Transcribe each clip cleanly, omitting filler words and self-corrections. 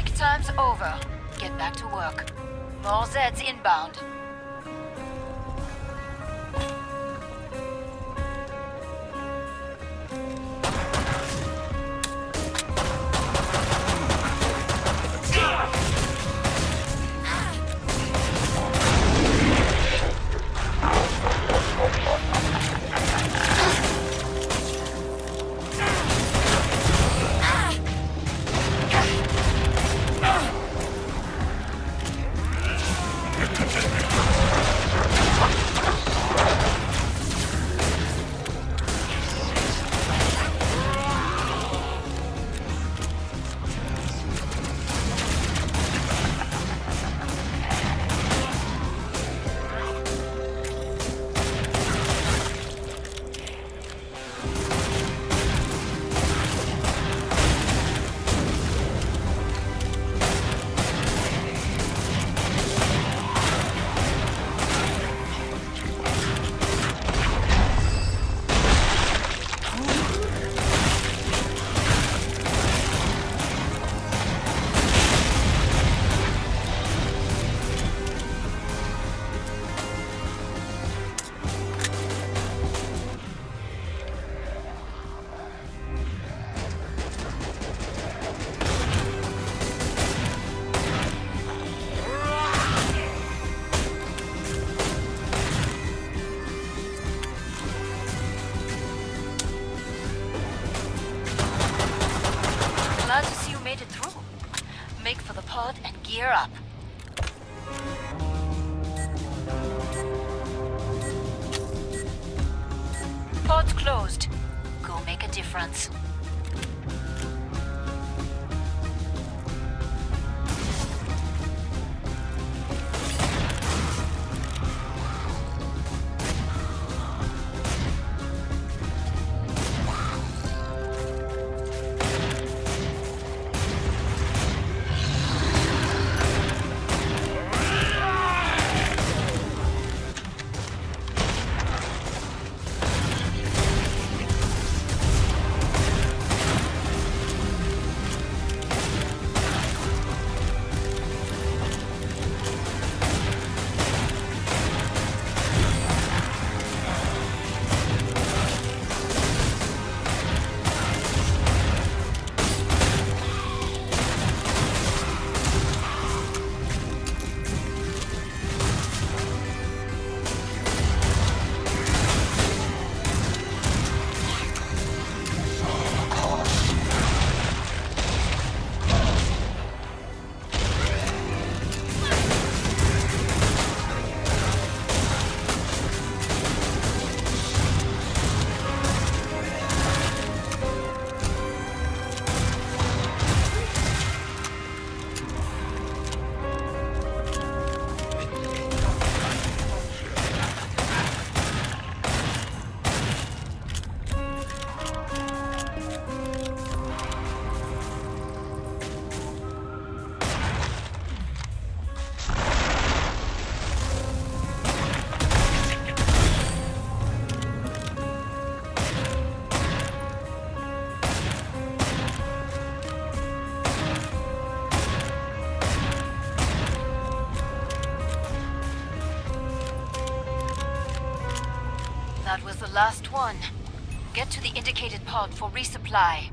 Break time's over. Get back to work. More zeds inbound. Gear up. Pod's closed. Go make a difference. That was the last one. Get to the indicated pod for resupply.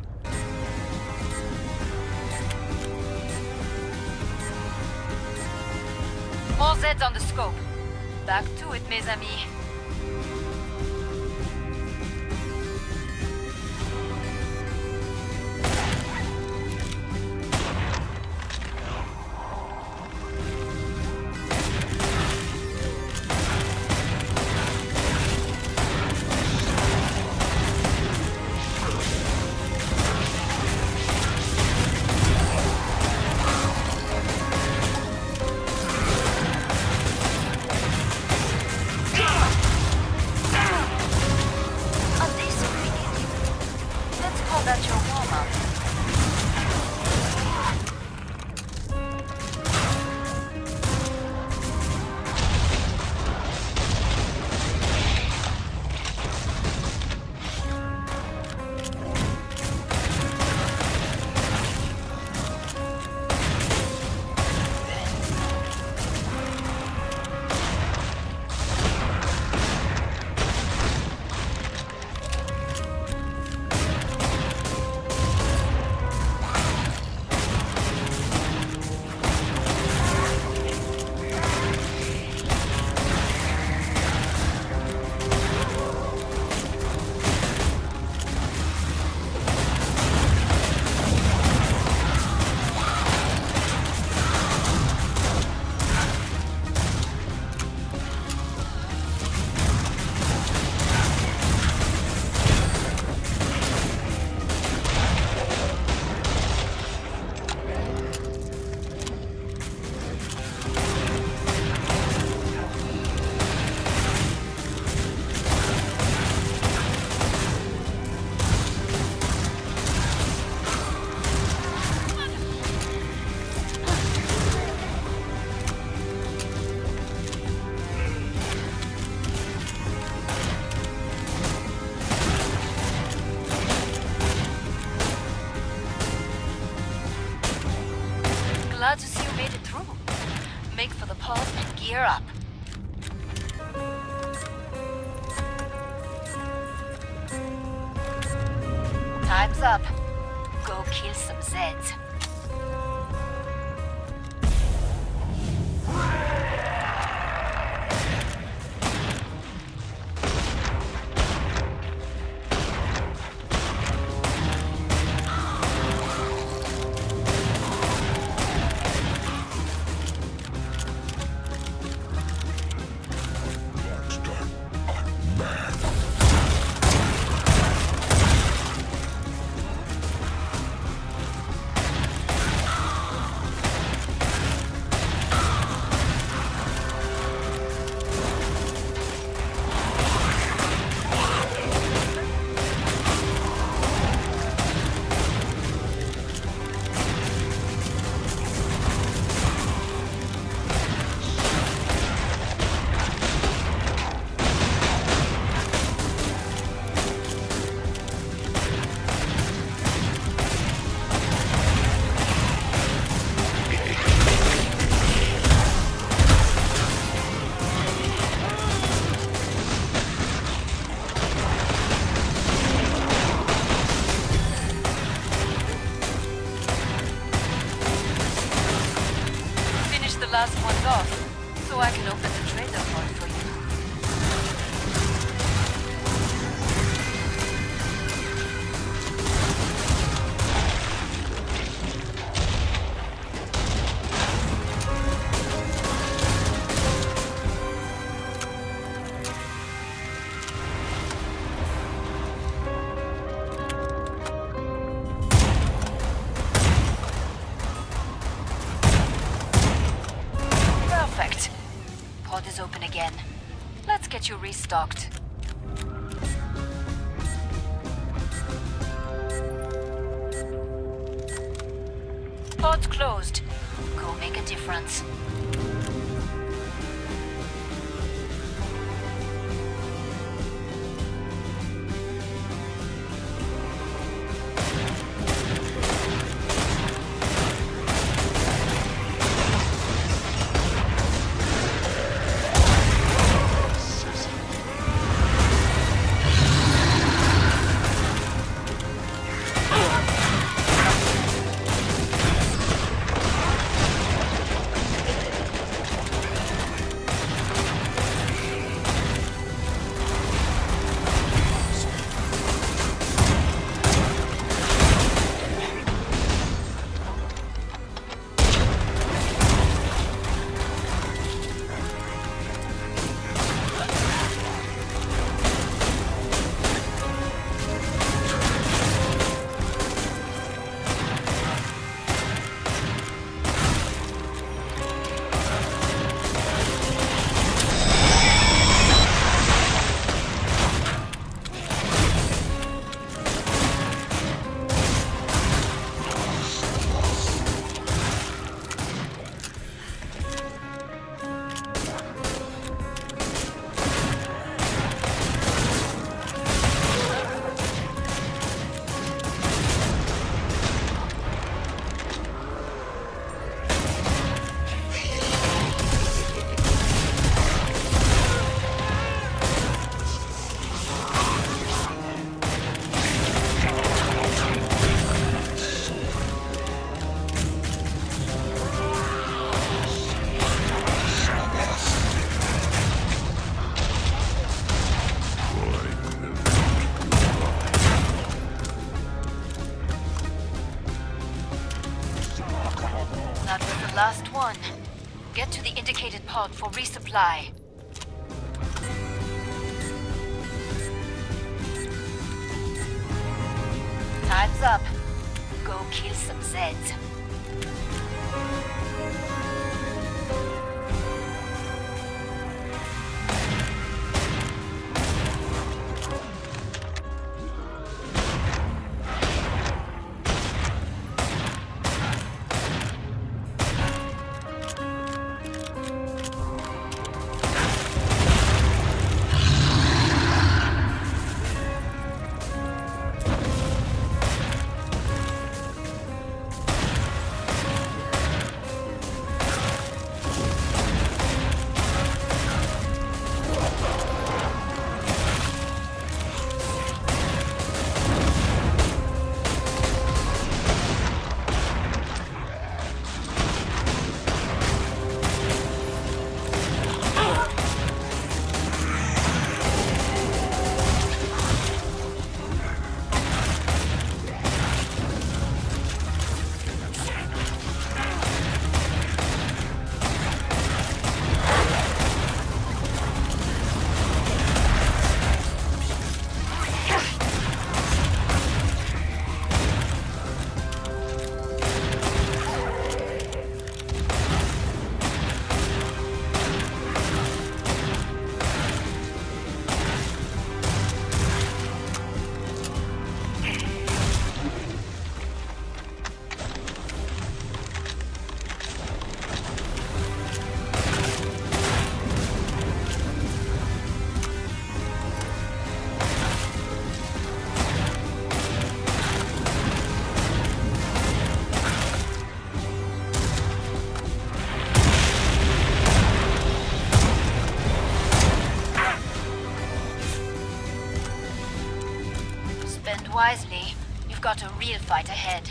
More Zeds on the scope. Back to it, mes amis. kill some zeds. Last one's off, so I can open the trader pod for you. Pod is open again. Let's get you restocked. Pod's closed. Go make a difference. Last one. Get to the indicated pod for resupply. Time's up. Go kill some zeds. wisely. You've got a real fight ahead.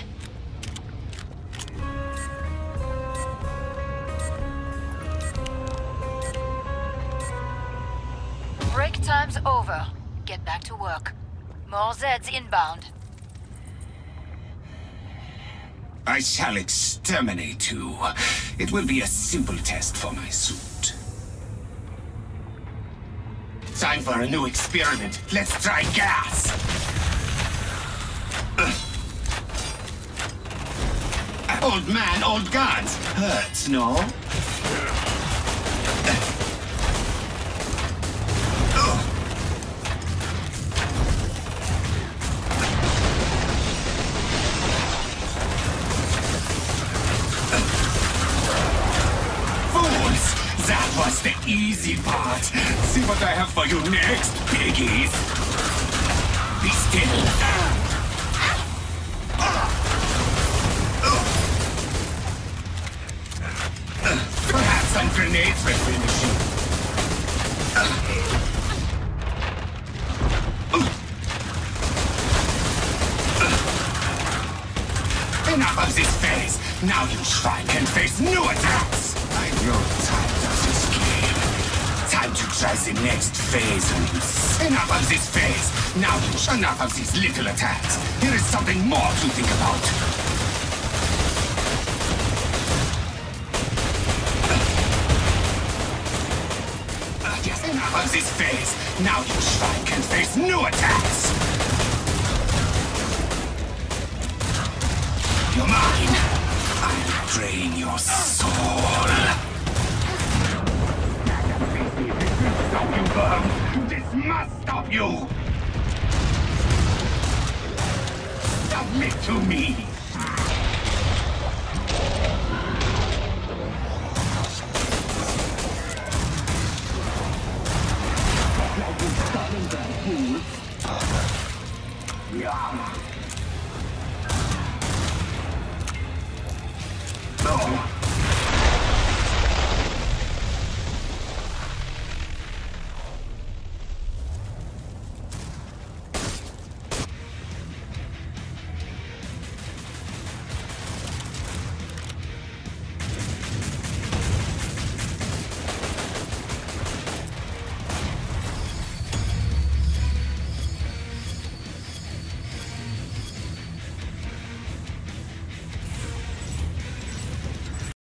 Break time's over. Get back to work. More zeds inbound. I shall exterminate you. It will be a simple test for my suit. Time for a new experiment. Let's try gas! Old man, old guns. Hurts, no? That was the easy part. See what I have for you next, piggies. Be still. Perhaps some grenades will finish you. Enough of this phase. Now you shrine can face new attacks. I grow tired of this game. Time to try the next phase. Enough of this phase. Now you enough of these little attacks. Here is something more to think about. Yes, enough of this phase. Now you shrine can face new attacks. You're mine. I'll drain your soul. Stop you, Burn! This must stop you! Submit to me! Yeah.